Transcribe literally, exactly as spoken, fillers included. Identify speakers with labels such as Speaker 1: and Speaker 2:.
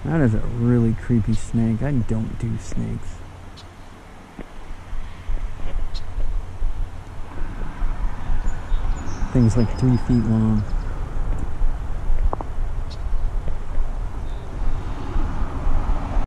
Speaker 1: That is a really creepy snake. I don't do snakes. Things like three feet long.